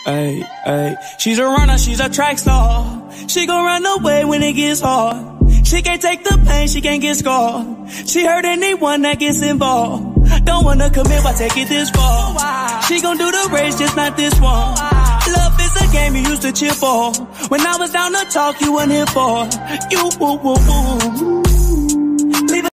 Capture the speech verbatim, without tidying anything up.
Ay, ay. She's a runner, she's a track star. She gon' run away when it gets hard. She can't take the pain, she can't get scarred. She hurt anyone that gets involved. Don't wanna commit, why take it this far? She gon' do the race, just not this one. Love is a game you used to cheer for. When I was down to talk, you weren't here for. You, woo, woo, woo.